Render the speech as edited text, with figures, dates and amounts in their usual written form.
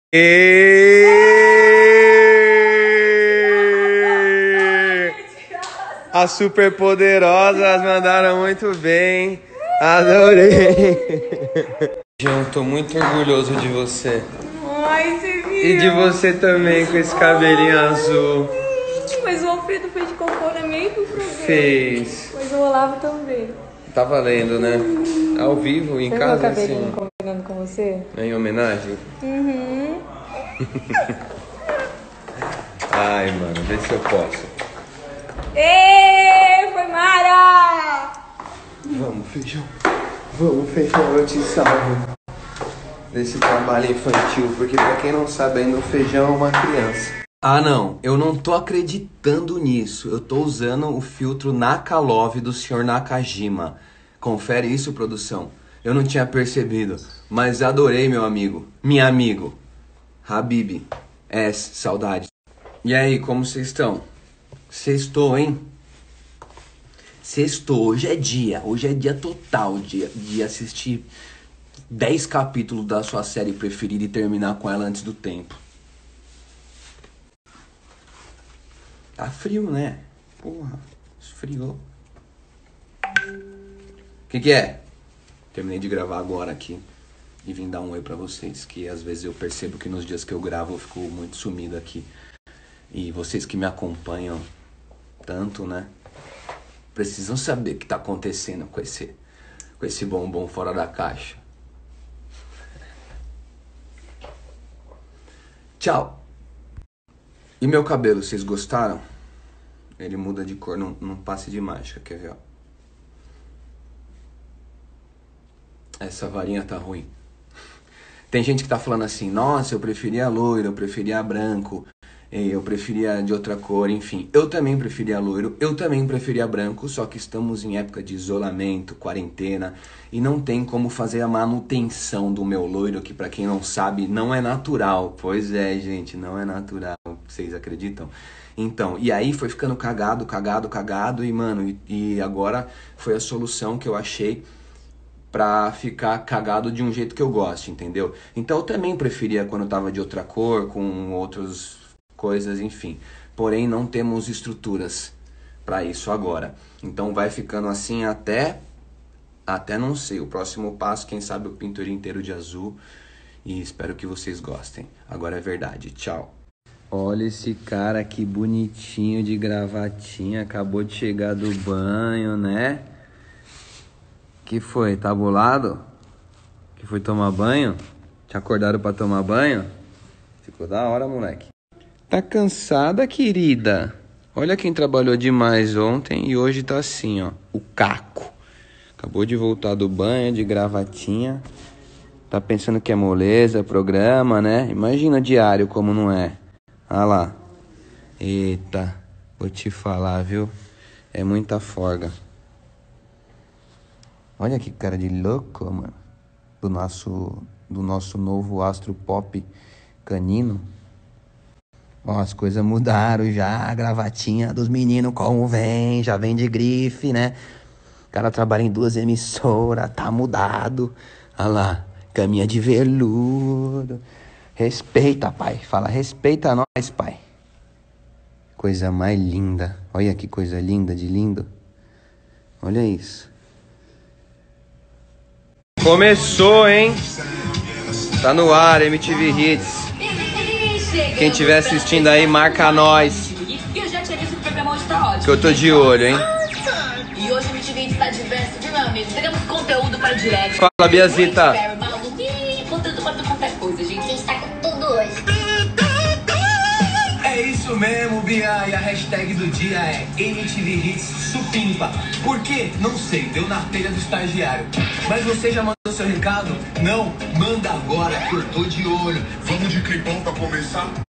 As superpoderosas mandaram muito bem. Adorei. João, tô muito orgulhoso de você. Ai, você viu? E de você também, com esse cabelinho azul. Mas o Alfredo fez de cocô na meio do programa. Fez. Mas o Olavo também. Tá valendo, né? Ao vivo, em Você casa, viu o cabelinho assim. combinando com você? Em homenagem? Uhum. Ai, mano, vê se eu posso. Ê, foi Mara! Vamos, feijão. Vamos, feijão, eu te salvo desse trabalho infantil, porque pra quem não sabe ainda, o feijão é uma criança. Ah, não, eu não tô acreditando nisso. Eu tô usando o filtro Nakalove do Sr. Nakajima. Confere isso, produção. Eu não tinha percebido, mas adorei, meu amigo. Minha amigo. Habib. Saudade. E aí, como vocês estão? Sextou, hein? Sextou, hoje é dia total de assistir 10 capítulos da sua série preferida e terminar com ela antes do tempo. Tá frio, né? Porra, esfriou. Que é? Terminei de gravar agora aqui e vim dar um oi pra vocês, que às vezes eu percebo que nos dias que eu gravo eu fico muito sumido aqui. E vocês que me acompanham tanto, né? Precisam saber o que tá acontecendo com esse bombom fora da caixa. Tchau. E meu cabelo, vocês gostaram? Ele muda de cor num passe de mágica, quer ver? Ó. Essa varinha tá ruim. Tem gente que tá falando assim, nossa, eu preferia loiro, eu preferia branco, eu preferia de outra cor, enfim. Eu também preferia loiro, eu também preferia branco, só que estamos em época de isolamento, quarentena, e não tem como fazer a manutenção do meu loiro, que pra quem não sabe, não é natural. Pois é, gente, não é natural. Vocês acreditam? Então, e aí foi ficando cagado, e mano, e agora foi a solução que eu achei pra ficar cagado de um jeito que eu gosto, entendeu? Então eu também preferia quando eu tava de outra cor, com outras coisas, enfim. Porém, não temos estruturas pra isso agora. Então vai ficando assim até não sei. O próximo passo, quem sabe eu pinto ele inteiro de azul. E espero que vocês gostem. Agora é verdade. Tchau. Olha esse cara que bonitinho de gravatinha. Acabou de chegar do banho, né? Que foi? Tá bolado? Que foi tomar banho? Te acordaram pra tomar banho? Ficou da hora, moleque. Tá cansada, querida? Olha quem trabalhou demais ontem e hoje tá assim, ó. O Caco. Acabou de voltar do banho, de gravatinha. Tá pensando que é moleza, programa, né? Imagina diário como não é. Ah lá. Eita, vou te falar, viu? É muita forga. Olha que cara de louco, mano. Do nosso novo astro pop canino. Ó, as coisas mudaram já. A gravatinha dos meninos como vem. Já vem de grife, né? O cara trabalha em 2 emissoras. Tá mudado. Olha lá. Caminha de veludo. Respeita, pai. Fala, respeita nós, pai. Coisa mais linda. Olha que coisa linda de lindo. Olha isso. Começou, hein? Tá no ar, MTV Hits. Quem estiver assistindo aí, marca nós. Eu já tinha visto que o programa hoje tá ótimo. Que eu tô de olho, hein? E hoje o MTV Hits tá diverso, viu, meu amigo? Teremos conteúdo para direct. Fala, Biazita. Conteúdo pra qualquer coisa, gente. A gente tá com tudo hoje. É isso mesmo, Bia, e a hashtag do dia é MTV Hits Supimpa. Por quê? Não sei, deu na telha do estagiário. Mas você já mandou seu recado? Não? Manda agora que eu tô de olho. Vamos de clipão pra começar?